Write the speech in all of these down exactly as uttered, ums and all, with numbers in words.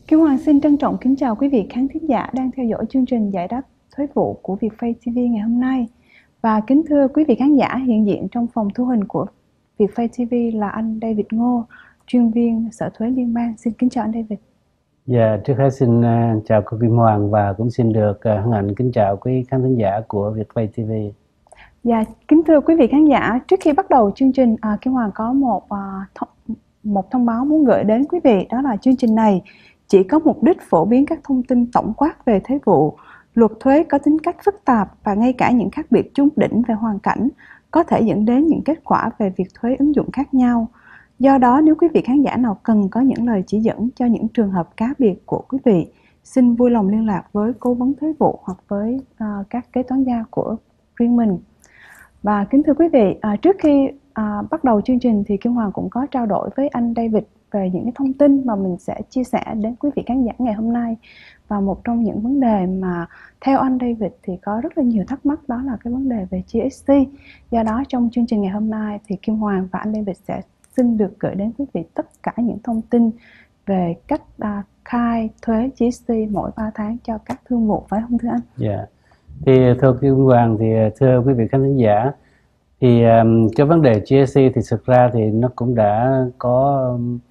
Kim Hoàng xin trân trọng kính chào quý vị khán thính giả đang theo dõi chương trình giải đáp thuế vụ của Vietpay ti vi ngày hôm nay. Và kính thưa quý vị khán giả, hiện diện trong phòng thu hình của Vietpay ti vi là anh David Ngô, chuyên viên Sở Thuế Liên bang. Xin kính chào anh David. Dạ, trước hết xin uh, chào cô Kim Hoàng và cũng xin được uh, hân hạnh kính chào quý khán thính giả của Vietpay ti vi. Dạ, kính thưa quý vị khán giả, trước khi bắt đầu chương trình, uh, Kim Hoàng có một uh, th một thông báo muốn gửi đến quý vị, đó là chương trình này chỉ có mục đích phổ biến các thông tin tổng quát về thuế vụ. Luật thuế có tính cách phức tạp và ngay cả những khác biệt chung đỉnh về hoàn cảnh có thể dẫn đến những kết quả về việc thuế ứng dụng khác nhau. Do đó, nếu quý vị khán giả nào cần có những lời chỉ dẫn cho những trường hợp cá biệt của quý vị, xin vui lòng liên lạc với cố vấn thuế vụ hoặc với uh, các kế toán gia của riêng mình. Và kính thưa quý vị, uh, trước khi uh, bắt đầu chương trình thì Kim Hoàng cũng có trao đổi với anh David về những cái thông tin mà mình sẽ chia sẻ đến quý vị khán giả ngày hôm nay. Và một trong những vấn đề mà theo anh David thì có rất là nhiều thắc mắc, đó là cái vấn đề về giê ét tê. Do đó trong chương trình ngày hôm nay thì Kim Hoàng và anh David sẽ xin được gửi đến quý vị tất cả những thông tin về cách uh, khai thuế giê ét tê mỗi ba tháng cho các thương vụ, phải không thưa anh? Dạ, yeah. Thì thưa Kim Hoàng, thì thưa quý vị khán thính giả, thì um, cái vấn đề giê ét tê thì thực ra thì nó cũng đã có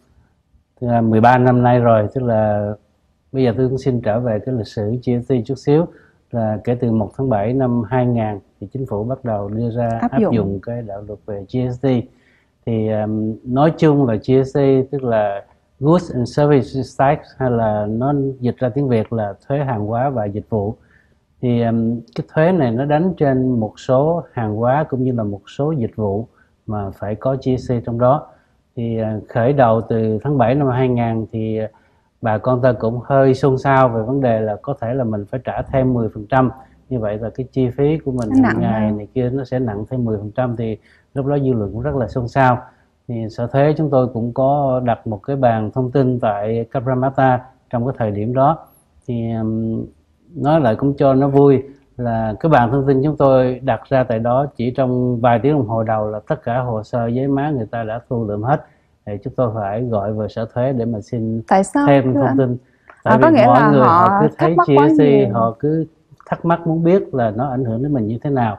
um, mười ba năm nay rồi. Tức là bây giờ tôi cũng xin trở về cái lịch sử giê ét tê chút xíu, là kể từ một tháng bảy năm hai nghìn thì chính phủ bắt đầu đưa ra áp, áp dụng. dụng cái đạo luật về giê ét tê. Thì um, nói chung là giê ét tê tức là Goods and Services Tax, hay là nó dịch ra tiếng Việt là thuế hàng hóa và dịch vụ. Thì um, cái thuế này nó đánh trên một số hàng hóa cũng như là một số dịch vụ mà phải có giê ét tê trong đó. Thì uh, khởi đầu từ tháng bảy năm hai nghìn thì uh, bà con ta cũng hơi xôn xao về vấn đề là có thể là mình phải trả thêm mười phần trăm. Như vậy là cái chi phí của mình hàng ngày này kia nó sẽ nặng thêm mười phần trăm, thì lúc đó dư luận cũng rất là xôn xao. Thì Sở Thuế chúng tôi cũng có đặt một cái bàn thông tin tại Cabramatta trong cái thời điểm đó. Thì um, nói lại cũng cho nó vui là cái bàn thông tin chúng tôi đặt ra tại đó chỉ trong vài tiếng đồng hồ đầu là tất cả hồ sơ giấy má người ta đã thu lượm hết. Thì chúng tôi phải gọi về Sở Thuế để mà xin thêm thông tin. Tại à, vì mọi người họ, họ cứ thấy giê ét tê, họ cứ thắc mắc muốn biết là nó ảnh hưởng đến mình như thế nào.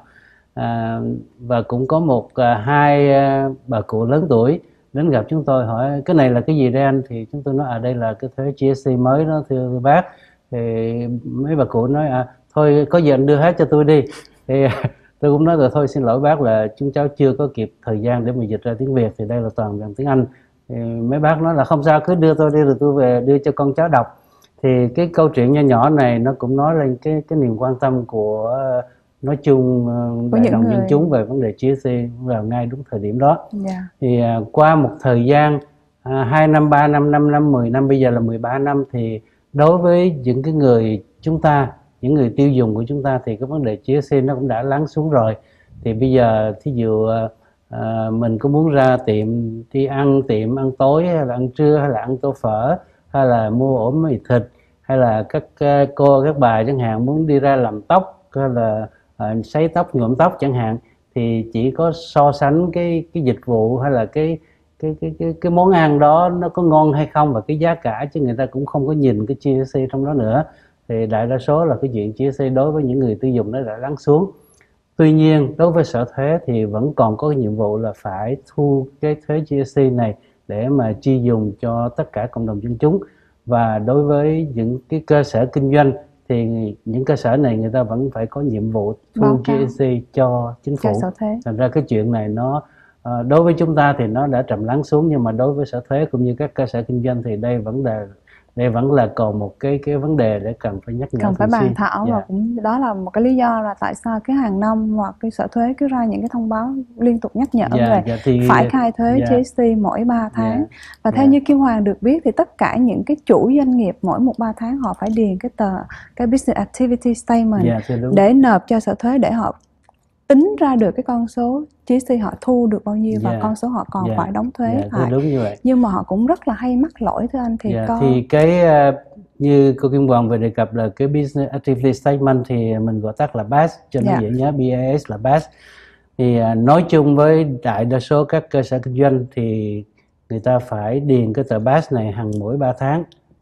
À, và cũng có một à, hai à, bà cụ lớn tuổi đến gặp chúng tôi hỏi cái này là cái gì đây anh, thì chúng tôi nói à đây là cái thuế giê ét tê mới đó thưa bác. Thì mấy bà cụ nói à thôi có gì anh đưa hết cho tôi đi. Thì tôi cũng nói rồi thôi xin lỗi bác là chúng cháu chưa có kịp thời gian để mà dịch ra tiếng Việt, thì đây là toàn bằng tiếng Anh. Thì mấy bác nói là không sao, cứ đưa tôi đi rồi tôi về đưa cho con cháu đọc. Thì cái câu chuyện nho nhỏ này nó cũng nói lên cái cái niềm quan tâm của nói chung đại đồng dân chúng về vấn đề giê ét tê vào ngay đúng thời điểm đó. Yeah. Thì uh, qua một thời gian hai uh, năm, ba năm, năm năm, mười năm, bây giờ là mười ba năm, thì đối với những cái người chúng ta, những người tiêu dùng của chúng ta, thì cái vấn đề giê ét tê nó cũng đã lắng xuống rồi. Thì bây giờ thí dụ uh, uh, mình có muốn ra tiệm đi ăn, tiệm ăn tối hay là ăn trưa hay là ăn tô phở hay là mua ổ mì thịt, hay là các uh, cô các bà chẳng hạn muốn đi ra làm tóc hay là uh, sấy tóc, nhuộm tóc chẳng hạn, thì chỉ có so sánh cái cái dịch vụ hay là cái cái cái cái cái món ăn đó nó có ngon hay không và cái giá cả, chứ người ta cũng không có nhìn cái giê ét tê trong đó nữa. Thì đại đa số là cái chuyện giê ét tê đối với những người tiêu dùng nó đã lắng xuống. Tuy nhiên đối với Sở Thuế thì vẫn còn có cái nhiệm vụ là phải thu cái thuế giê ét tê này để mà chi dùng cho tất cả cộng đồng dân chúng. Và đối với những cái cơ sở kinh doanh thì những cơ sở này người ta vẫn phải có nhiệm vụ thu giê ét tê cho chính phủ. Thành ra cái chuyện này nó đối với chúng ta thì nó đã trầm lắng xuống, nhưng mà đối với Sở Thuế cũng như các cơ sở kinh doanh thì đây vẫn là đây vẫn là còn một cái cái vấn đề để cần phải nhắc nhở, cần phải bàn thảo. Yeah. Và cũng đó là một cái lý do là tại sao cái hàng năm hoặc cái Sở Thuế cứ ra những cái thông báo liên tục nhắc nhở yeah, về yeah, thì, phải khai thuế yeah. giê ét tê mỗi ba tháng. Yeah. Và theo yeah. như Kim Hoàng được biết thì tất cả những cái chủ doanh nghiệp mỗi một ba tháng họ phải điền cái tờ cái Business Activity Statement yeah, để nộp cho Sở Thuế để họ tính ra được cái con số giê ét tê họ thu được bao nhiêu yeah. và con số họ còn yeah. phải đóng thuế yeah, lại. Đúng như vậy. Nhưng mà họ cũng rất là hay mắc lỗi thưa anh. Thì yeah, có thì cái uh, như cô Kim Hoàng vừa đề cập là cái Business Activity Statement thì mình gọi tắt là bê a ét cho nó yeah. dễ nhớ, bê a ét là bê a ét. Thì uh, nói chung với đại đa số các cơ sở kinh doanh thì người ta phải điền cái tờ bê a ét này hàng mỗi ba tháng.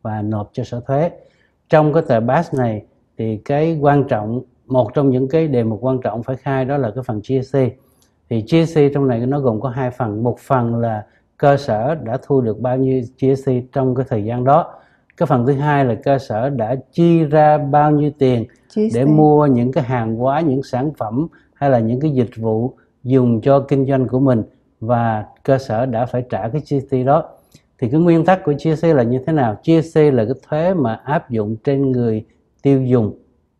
và nộp cho sở thuế. Trong cái tờ pass này thì cái quan trọng, một trong những cái đề mục quan trọng phải khai đó là cái phần giê ét xê. Thì giê ét xê trong này nó gồm có hai phần. Một phần là cơ sở đã thu được bao nhiêu giê ét xê trong cái thời gian đó. Cái phần thứ hai là cơ sở đã chi ra bao nhiêu tiền để mua những cái hàng hóa, những sản phẩm hay là những cái dịch vụ dùng cho kinh doanh của mình, và cơ sở đã phải trả cái giê ét xê đó. Thì cái nguyên tắc của giê ét xê là như thế nào? giê ét xê là cái thuế mà áp dụng trên người tiêu dùng.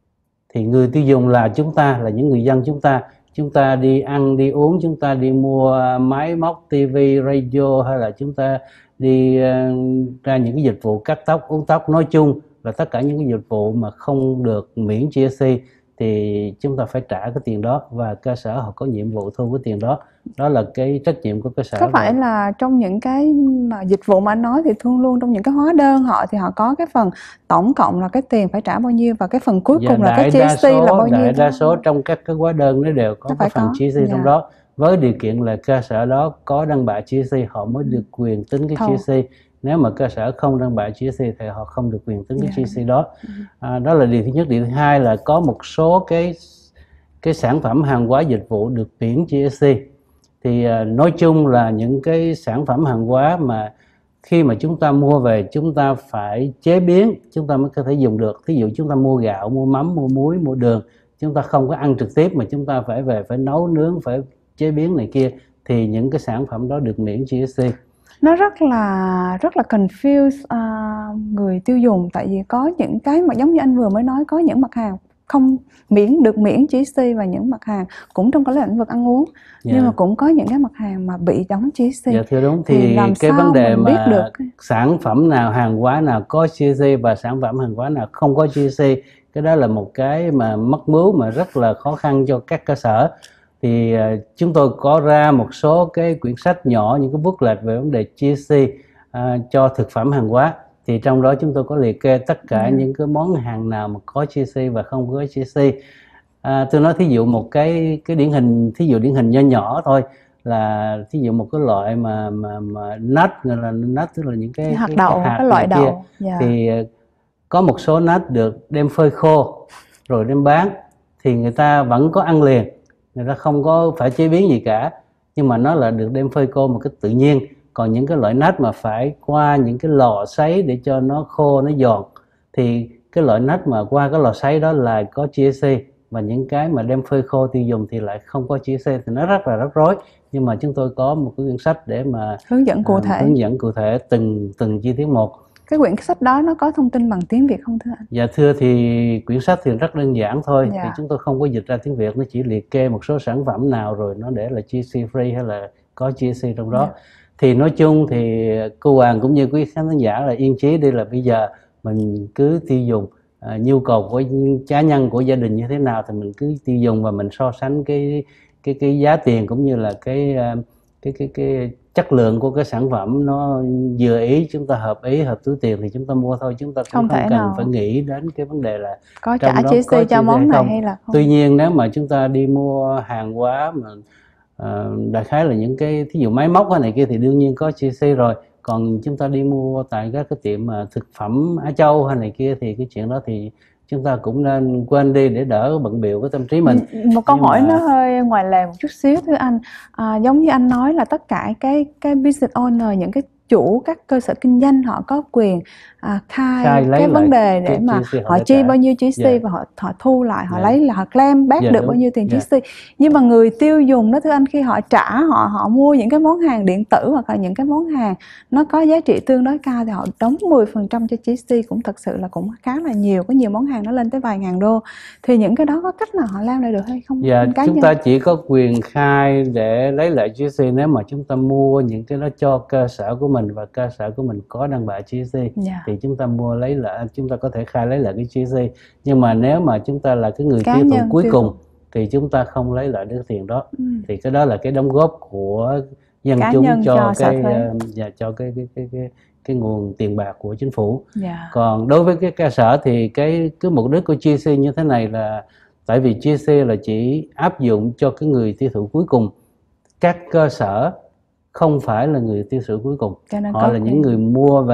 Thì người tiêu dùng là chúng ta, là những người dân chúng ta. Chúng ta đi ăn, đi uống, chúng ta đi mua máy móc, tivi, radio, hay là chúng ta đi uh, ra những cái dịch vụ cắt tóc, uống tóc, nói chung là tất cả những cái dịch vụ mà không được miễn giê ét xê thì chúng ta phải trả cái tiền đó, và cơ sở họ có nhiệm vụ thu cái tiền đó. Đó là cái trách nhiệm của cơ sở. Có phải là trong những cái mà dịch vụ mà anh nói thì luôn luôn trong những cái hóa đơn họ thì họ có cái phần tổng cộng là cái tiền phải trả bao nhiêu, và cái phần cuối dạ, cùng là cái giê ét xê là bao nhiêu? Đại đa số trong các cái hóa đơn nó đều có cái phần giê ét xê dạ. trong đó, với điều kiện là cơ sở đó có đăng bạ giê ét xê họ mới được quyền tính cái Thầu. giê ét xê. Nếu mà cơ sở không đăng bạ giê ét xê thì họ không được quyền tính cái yeah. giê ét xê đó. À, đó là điều thứ nhất. Điều thứ hai là có một số cái cái sản phẩm hàng hóa dịch vụ được miễn giê ét xê. Thì à, nói chung là những cái sản phẩm hàng hóa mà khi mà chúng ta mua về chúng ta phải chế biến chúng ta mới có thể dùng được. Thí dụ chúng ta mua gạo, mua mắm, mua muối, mua đường, chúng ta không có ăn trực tiếp mà chúng ta phải về phải nấu nướng, phải chế biến này kia, thì những cái sản phẩm đó được miễn giê ét xê. Nó rất là rất là confuse uh, người tiêu dùng, tại vì có những cái mà giống như anh vừa mới nói, có những mặt hàng không miễn được miễn giê ét xê và những mặt hàng cũng trong cái lĩnh vực ăn uống, yeah. nhưng mà cũng có những cái mặt hàng mà bị đóng giê ét xê. Dạ thưa đúng, thì, thì làm cái sao vấn đề mà biết được sản phẩm nào, hàng hóa nào có giê ét xê và sản phẩm hàng hóa nào không có giê ét xê, cái đó là một cái mà mắc mưu mà rất là khó khăn cho các cơ sở. Thì uh, chúng tôi có ra một số cái quyển sách nhỏ, những cái booklet về vấn đề giê ét xê uh, cho thực phẩm hàng hóa. Thì trong đó chúng tôi có liệt kê tất cả yeah. những cái món hàng nào mà có giê ét xê và không có giê ét xê. À, tôi nói thí dụ một cái cái điển hình, thí dụ điển hình nho nhỏ thôi, là thí dụ một cái loại mà mà mà nut, gọi là nut tức là những cái hạt cái, đậu, cái, hạt cái loại đậu kia. Yeah. Thì có một số nut được đem phơi khô rồi đem bán, thì người ta vẫn có ăn liền, người ta không có phải chế biến gì cả, nhưng mà nó là được đem phơi khô một cách tự nhiên. Còn những cái loại nut mà phải qua những cái lò sấy để cho nó khô, nó giòn, thì cái loại nut mà qua cái lò sấy đó là có giê ét xê, và những cái mà đem phơi khô tiêu dùng thì lại không có giê ét xê. Thì nó rất là rắc rối, nhưng mà chúng tôi có một cái quyển sách để mà hướng dẫn cụ thể, uh, hướng dẫn cụ thể từng từng chi tiết một. Cái quyển sách đó nó có thông tin bằng tiếng Việt không thưa anh? Dạ thưa, thì quyển sách thì rất đơn giản thôi. Dạ. Thì chúng tôi không có dịch ra tiếng Việt, nó chỉ liệt kê một số sản phẩm nào rồi nó để là giê ét xê free hay là có giê ét xê trong đó. Dạ. Thì nói chung thì cô Hoàng cũng như quý khán giả là yên chí đi, là bây giờ mình cứ tiêu dùng, à, nhu cầu của cá nhân của gia đình như thế nào thì mình cứ tiêu dùng, và mình so sánh cái cái cái giá tiền cũng như là cái cái cái cái chất lượng của cái sản phẩm nó vừa ý, chúng ta hợp ý, hợp túi tiền thì chúng ta mua thôi. Chúng ta cũng không, không cần nào phải nghĩ đến cái vấn đề là có trả giê ét xê cho món này hay là không. Tuy nhiên nếu mà chúng ta đi mua hàng hóa mà Uh, đại khái là những cái thí dụ máy móc hay này kia thì đương nhiên có giê ét xê rồi. Còn chúng ta đi mua tại các cái tiệm uh, thực phẩm Á Châu hay này kia thì cái chuyện đó thì chúng ta cũng nên quên đi để đỡ bận bịu cái tâm trí mình. Một câu Nhưng hỏi mà... nó hơi ngoài lề một chút xíu thưa anh, à, giống như anh nói là tất cả cái cái business owner, những cái chủ các cơ sở kinh doanh họ có quyền à, khai, khai cái vấn đề để mà họ chi trả bao nhiêu giê ét xê, yeah. và họ họ thu lại, họ yeah. lấy là họ claim back yeah, được đúng. bao nhiêu tiền yeah. giê ét xê. Nhưng mà người tiêu dùng đó thưa anh, khi họ trả, họ họ mua những cái món hàng điện tử hoặc là những cái món hàng nó có giá trị tương đối cao thì họ đóng mười phần trăm cho giê ét xê, cũng thật sự là cũng khá là nhiều. Có nhiều món hàng nó lên tới vài ngàn đô. Thì những cái đó có cách nào họ làm lại được hay không? Dạ, yeah, chúng nhân? ta chỉ có quyền khai để lấy lại giê ét xê nếu mà chúng ta mua những cái đó cho cơ sở của mình và cơ sở của mình có đăng bạ giê ét xê, yeah. thì chúng ta mua lấy lại, chúng ta có thể khai lấy lại cái giê ét xê. Nhưng mà nếu mà chúng ta là cái người tiêu thụ cuối cùng thụ. thì chúng ta không lấy lại được tiền đó. Ừ. Thì cái đó là cái đóng góp của dân Cá chúng cho, cho cái uh, cho cái cái, cái cái cái nguồn tiền bạc của chính phủ. Yeah. Còn đối với cái cơ sở thì cái cái mục đích của giê ét xê như thế này là tại vì giê ét xê là chỉ áp dụng cho cái người tiêu thụ cuối cùng. Các cơ sở không phải là người tiêu thụ cuối cùng, họ là những người mua về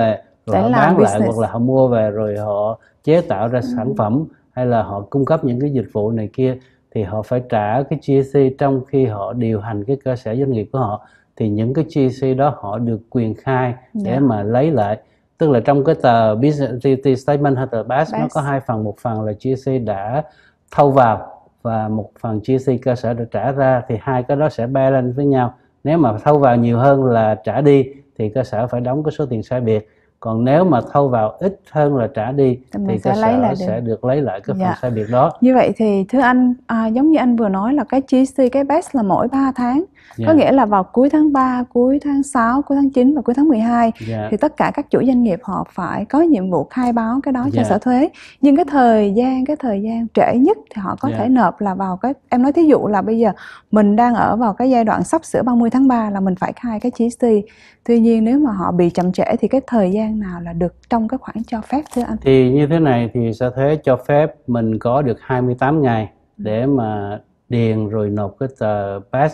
rồi để họ làm bán lại, business. hoặc là họ mua về rồi họ chế tạo ra Ừ. sản phẩm, hay là họ cung cấp những cái dịch vụ này kia, thì họ phải trả cái giê ét xê trong khi họ điều hành cái cơ sở doanh nghiệp của họ. Thì những cái giê ét xê đó họ được quyền khai để Dạ. mà lấy lại. Tức là trong cái tờ business activity statement hay tờ bê a ét nó Best. có hai phần, một phần là giê ét xê đã thâu vào và một phần giê ét xê cơ sở đã trả ra, thì hai cái đó sẽ balance với nhau. Nếu mà thâu vào nhiều hơn là trả đi thì cơ sở phải đóng cái số tiền sai biệt, còn nếu mà thâu vào ít hơn là trả đi Thì thì mình cơ sẽ lấy sở lại sẽ được. được lấy lại cái phần Dạ. sai biệt đó. Như vậy thì thưa anh, à, giống như anh vừa nói là cái giê ét xê, cái best là mỗi ba tháng. Dạ. Có nghĩa là vào cuối tháng ba, cuối tháng sáu, cuối tháng chín và cuối tháng mười hai Dạ. thì tất cả các chủ doanh nghiệp họ phải có nhiệm vụ khai báo cái đó cho Dạ. sở thuế. Nhưng cái thời gian, cái thời gian trễ nhất thì họ có Dạ. thể nộp là vào cái, em nói thí dụ là bây giờ mình đang ở vào cái giai đoạn sắp sửa ba mươi tháng ba là mình phải khai cái giê ét xê. Tuy nhiên nếu mà họ bị chậm trễ thì cái thời gian nào là được trong cái khoảng cho phép thưa anh? Thì như thế này thì sở thuế cho phép mình có được hai mươi tám ngày để mà điền rồi nộp cái tờ pass.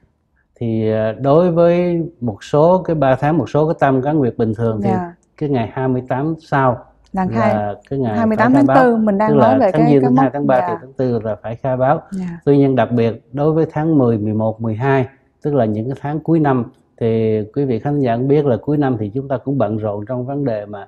Thì đối với một số cái ba tháng, một số cái tam cá nguyệt bình thường thì Dạ. cái ngày hai mươi tám sau là, là cái ngày hai mươi phải tám khai tháng báo. tư mình đang Tức nói là về tháng cái Giêng cái tháng hai, mốc. tháng ba Dạ. thì tháng tư là phải khai báo. Dạ. Tuy nhiên đặc biệt đối với tháng mười, mười một, mười hai, tức là những cái tháng cuối năm, thì quý vị khán giả cũng biết là cuối năm thì chúng ta cũng bận rộn trong vấn đề mà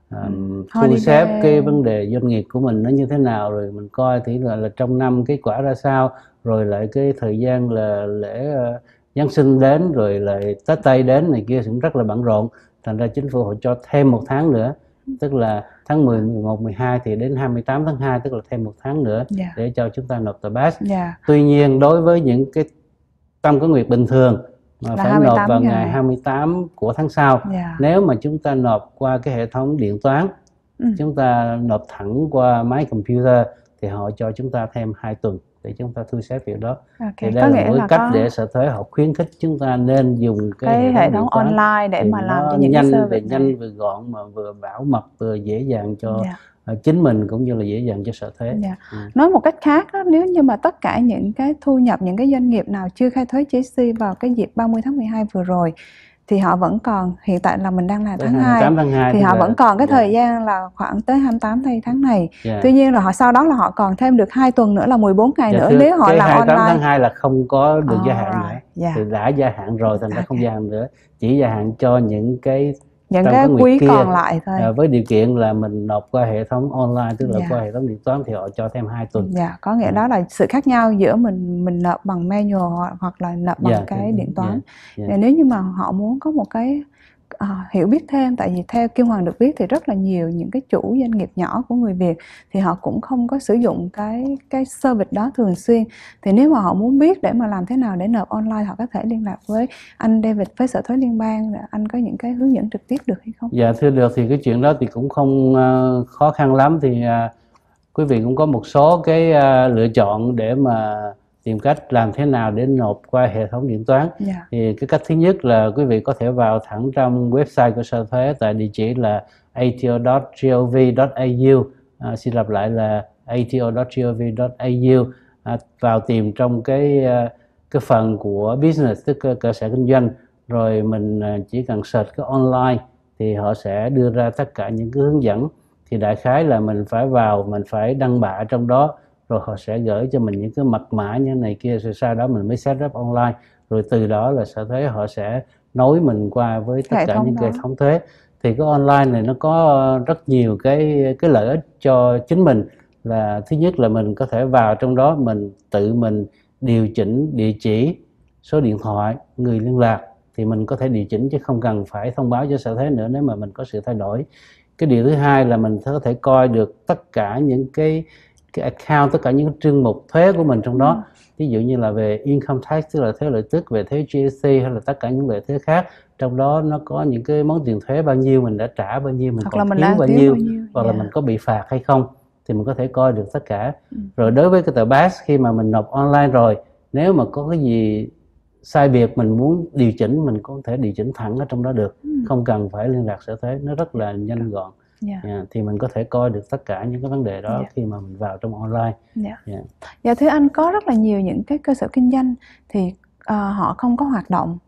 um, thu Holiday. xếp cái vấn đề doanh nghiệp của mình nó như thế nào, rồi mình coi thì là, là trong năm kết quả ra sao, rồi lại cái thời gian là lễ uh, Giáng sinh đến, rồi lại Tết Tây đến này kia cũng rất là bận rộn. Thành ra chính phủ họ cho thêm một tháng nữa, tức là tháng mười, mười một, mười hai thì đến hai mươi tám tháng hai, tức là thêm một tháng nữa. Dạ. Để cho chúng ta nộp tờ pass. Dạ. Tuy nhiên đối với những cái tam cá nguyệt bình thường mà Là phải hai mươi nộp tám vào ngày. ngày hai mươi tám của tháng sau, Dạ. nếu mà chúng ta nộp qua cái hệ thống điện toán, Ừ. chúng ta nộp thẳng qua máy computer thì họ cho chúng ta thêm hai tuần để chúng ta thu xếp việc đó. Okay. Thì đây Có là nghĩa một là cách có để sở thuế họ khuyến khích chúng ta nên dùng cái, cái hệ thống điện toán online để thì mà làm nó cho những cái nhanh, service về này. nhanh vừa gọn, mà vừa bảo mật vừa dễ dàng cho Dạ. chính mình cũng như là dễ dàng cho sở thuế. Dạ. Ừ. Nói một cách khác đó, nếu như mà tất cả những cái thu nhập, những cái doanh nghiệp nào chưa khai thuế giê ét xê vào cái dịp ba mươi tháng mười hai vừa rồi thì họ vẫn còn, hiện tại là mình đang là Tới tháng hai mươi tám hai, tháng hai thì họ là, vẫn còn cái dạ, thời gian là khoảng tới hai mươi tám tháng này. dạ. Tuy nhiên là họ sau đó là họ còn thêm được hai tuần nữa là mười bốn ngày Dạ, nữa thưa, nếu họ cái làm hai mươi tám online. tháng hai là không có được gia hạn nữa. Alright. Dạ. Thì đã gia hạn rồi, thành ra Okay. không gia hạn nữa, chỉ gia hạn cho những cái Những tam cái cá nguyệt quý kia, còn lại thôi. à, với điều kiện là mình nộp qua hệ thống online, tức là Dạ. qua hệ thống điện toán thì họ cho thêm hai tuần. Dạ, có nghĩa Ừ. đó là sự khác nhau giữa mình mình nộp bằng manual hoặc- hoặc là nộp bằng Dạ, cái dạ, điện toán. dạ, Và dạ. nếu như mà họ muốn có một cái à, hiểu biết thêm, tại vì theo Kim Hoàng được biết thì rất là nhiều những cái chủ doanh nghiệp nhỏ của người Việt thì họ cũng không có sử dụng cái cái service đó thường xuyên. Thì nếu mà họ muốn biết để mà làm thế nào để nộp online, họ có thể liên lạc với anh David với Sở Thuế Liên bang, anh có những cái hướng dẫn trực tiếp được hay không? Dạ thưa được, thì cái chuyện đó thì cũng không uh, khó khăn lắm. Thì uh, quý vị cũng có một số cái uh, lựa chọn để mà tìm cách làm thế nào để nộp qua hệ thống điện toán. Dạ. Thì cái cách thứ nhất là quý vị có thể vào thẳng trong website của sở thuế tại địa chỉ là a t o chấm gov chấm a u. À, xin lặp lại là a t o chấm gov chấm a u. À, vào tìm trong cái cái phần của business, tức cơ, cơ sở kinh doanh, rồi mình chỉ cần search cái online thì họ sẽ đưa ra tất cả những cái hướng dẫn. Thì đại khái là mình phải vào, mình phải đăng bạ trong đó, rồi họ sẽ gửi cho mình những cái mật mã như này kia, rồi sau đó mình mới set up online, rồi từ đó là sở thuế họ sẽ nối mình qua với tất Hệ cả thống những đó. hệ thống thuế. Thì cái online này nó có rất nhiều cái cái lợi ích cho chính mình. Là thứ nhất là mình có thể vào trong đó, mình tự mình điều chỉnh địa chỉ, số điện thoại, người liên lạc, thì mình có thể điều chỉnh chứ không cần phải thông báo cho sở thuế nữa nếu mà mình có sự thay đổi. Cái điều thứ hai là mình có thể coi được tất cả những cái cái account, tất cả những cái chương mục thuế của mình trong đó. Ví dụ như là về income tax, tức là thuế lợi tức, về thuế giê ét xê hay là tất cả những loại thuế khác. Trong đó nó có những cái món tiền thuế bao nhiêu, mình đã trả bao nhiêu, mình Hoặc còn là mình thiếu đang bao thiếu nhiêu, bao nhiêu. hoặc Dạ. là mình có bị phạt hay không, thì mình có thể coi được tất cả. Ừ. Rồi đối với cái tờ pass, khi mà mình nộp online rồi, nếu mà có cái gì sai biệt mình muốn điều chỉnh, mình có thể điều chỉnh thẳng ở trong đó được, Ừ. không cần phải liên lạc sở thuế, nó rất là nhanh gọn. Dạ. Yeah, thì mình có thể coi được tất cả những cái vấn đề đó. Dạ. Khi mà mình vào trong online. Dạ. Yeah. Dạ thưa anh, có rất là nhiều những cái cơ sở kinh doanh thì uh, họ không có hoạt động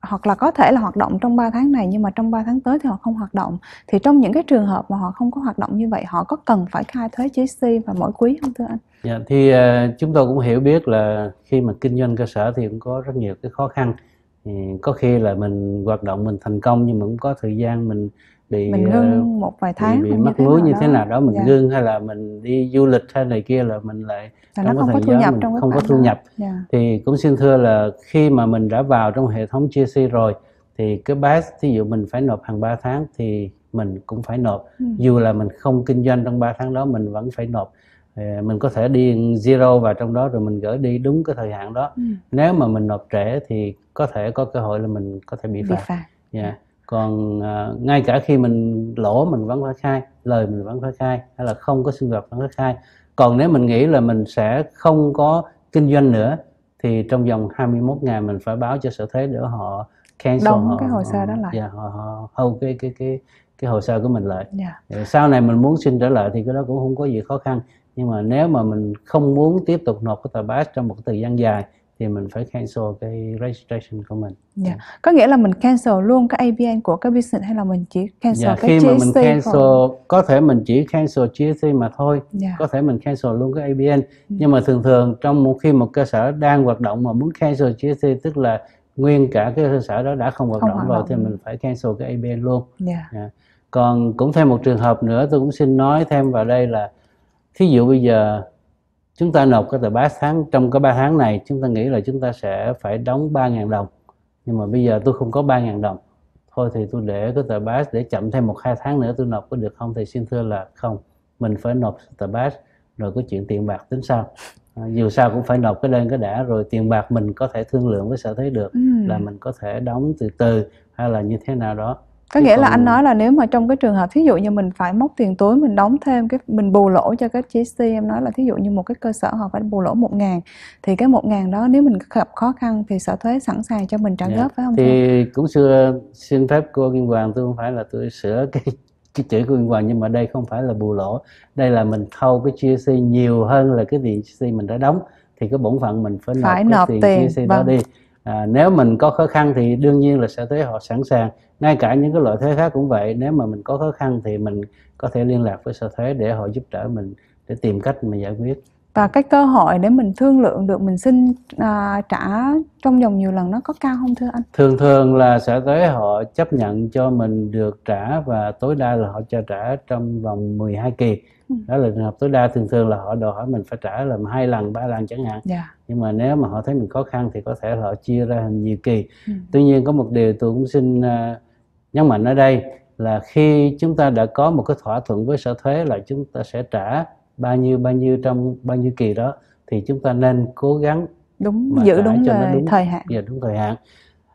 hoặc là có thể là hoạt động trong ba tháng này nhưng mà trong ba tháng tới thì họ không hoạt động. Thì trong những cái trường hợp mà họ không có hoạt động như vậy, họ có cần phải khai thuế giê xê vào mỗi quý không thưa anh? Dạ, thì uh, chúng tôi cũng hiểu biết là khi mà kinh doanh cơ sở thì cũng có rất nhiều cái khó khăn. Thì có khi là mình hoạt động mình thành công nhưng mà cũng có thời gian mình bị mình ngưng một vài tháng bị, bị như mắc thế lúa nào như đó. thế nào đó mình Dạ. ngưng, hay là mình đi du lịch hay này kia là mình lại Là trong nó cái không có thời thu gian nhập mình trong cái không có khoản thu đó. nhập. Dạ. Thì cũng xin thưa là khi mà mình đã vào trong hệ thống giê xê rồi thì cái bát thí dụ mình phải nộp hàng ba tháng thì mình cũng phải nộp. Ừ. Dù là mình không kinh doanh trong ba tháng đó mình vẫn phải nộp. Mình có thể đi zero vào trong đó rồi mình gửi đi đúng cái thời hạn đó. Ừ. Nếu mà mình nộp trễ thì có thể có cơ hội là mình có thể bị phạt. Bị phạt. Yeah. Yeah. Còn uh, ngay cả khi mình lỗ mình vẫn phải khai, lời mình vẫn phải khai, hay là không có sinh hoạt vẫn phải khai. Còn nếu mình nghĩ là mình sẽ không có kinh doanh nữa thì trong vòng hai mươi mốt ngày mình phải báo cho sở thuế để họ cancel, đóng họ, cái hồ sơ họ, đó lại. Yeah, họ, họ hold cái cái cái cái hồ sơ của mình lại. Yeah. Sau này mình muốn xin trở lại thì cái đó cũng không có gì khó khăn. Nhưng mà nếu mà mình không muốn tiếp tục nộp cái tờ pass trong một thời gian dài thì mình phải cancel cái registration của mình. Yeah. Có nghĩa là mình cancel luôn cái a bê en của cái business hay là mình chỉ cancel Yeah, cái khi giê xê mà mình cancel thôi? Có thể mình chỉ cancel giê xê mà thôi. Yeah. Có thể mình cancel luôn cái a bê en. Mm. Nhưng mà thường thường trong một khi một cơ sở đang hoạt động mà muốn cancel giê xê tức là nguyên cả cái cơ sở đó đã không hoạt không động hoạt rồi động. Thì mình phải cancel cái a bê en luôn. Yeah. Yeah. Còn cũng thêm một trường hợp nữa tôi cũng xin nói thêm vào đây là thí dụ bây giờ chúng ta nộp cái tờ pass tháng, trong cái ba tháng này chúng ta nghĩ là chúng ta sẽ phải đóng ba nghìn đồng. Nhưng mà bây giờ tôi không có ba nghìn đồng. Thôi thì tôi để cái tờ pass để chậm thêm một hai tháng nữa tôi nộp có được không? Thì xin thưa là không. Mình phải nộp tờ pass rồi có chuyện tiền bạc tính sau. À, dù sao cũng phải nộp cái đơn cái đã, rồi tiền bạc mình có thể thương lượng với sở thuế được. Ừ. Là mình có thể đóng từ từ hay là như thế nào đó. Có nghĩa là anh nói là nếu mà trong cái trường hợp thí dụ như mình phải móc tiền túi mình đóng thêm cái mình bù lỗ cho cái giê xê, em nói là thí dụ như một cái cơ sở họ phải bù lỗ một ngàn thì cái một ngàn đó nếu mình gặp khó khăn thì sở thuế sẵn sàng cho mình trả yeah. góp phải không? Thì cũng xưa xin phép cô Kim Hoàng, tôi không phải là tôi sửa cái cái chữ của Kim Hoàng, nhưng mà đây không phải là bù lỗ, đây là mình thâu cái giê xê nhiều hơn là cái tiền giê xê mình đã đóng thì cái bổn phận mình phải nộp, phải cái nộp tiền, tiền giê xê vâng. đó đi. À, nếu mình có khó khăn thì đương nhiên là sở thuế họ sẵn sàng, ngay cả những cái loại thuế khác cũng vậy. Nếu mà mình có khó khăn thì mình có thể liên lạc với sở thuế để họ giúp đỡ mình để tìm cách mà giải quyết. Và cái cơ hội để mình thương lượng được mình xin à, trả trong vòng nhiều lần nó có cao không thưa anh? Thường thường là sở thuế họ chấp nhận cho mình được trả và tối đa là họ cho trả trong vòng mười hai kỳ. Ừ. Đó là trường hợp tối đa. Thường thường là họ đòi hỏi mình phải trả làm hai lần, ba lần chẳng hạn. Yeah. Nhưng mà nếu mà họ thấy mình khó khăn thì có thể là họ chia ra thành nhiều kỳ. Ừ. Tuy nhiên có một điều tôi cũng xin uh, nhấn mạnh ở đây là khi chúng ta đã có một cái thỏa thuận với sở thuế là chúng ta sẽ trả bao nhiêu bao nhiêu trong bao nhiêu kỳ đó thì chúng ta nên cố gắng đúng giữ đúng cho lời nó đúng thời hạn. Dạ, đúng thời hạn.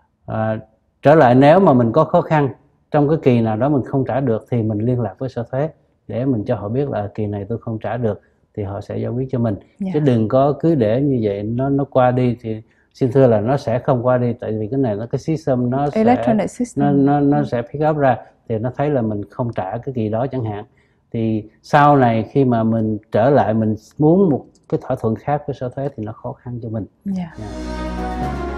À, trở lại nếu mà mình có khó khăn trong cái kỳ nào đó mình không trả được thì mình liên lạc với sở thuế để mình cho họ biết là kỳ này tôi không trả được thì họ sẽ giải quyết cho mình. Yeah. Chứ đừng có cứ để như vậy nó nó qua đi thì xin thưa là nó sẽ không qua đi, tại vì cái này nó cái system nó Electronic sẽ system. nó nó nó sẽ pick up ra thì nó thấy là mình không trả cái kỳ đó chẳng hạn. Thì sau này khi mà mình trở lại mình muốn một cái thỏa thuận khác với sở thuế thì nó khó khăn cho mình. Yeah. Yeah.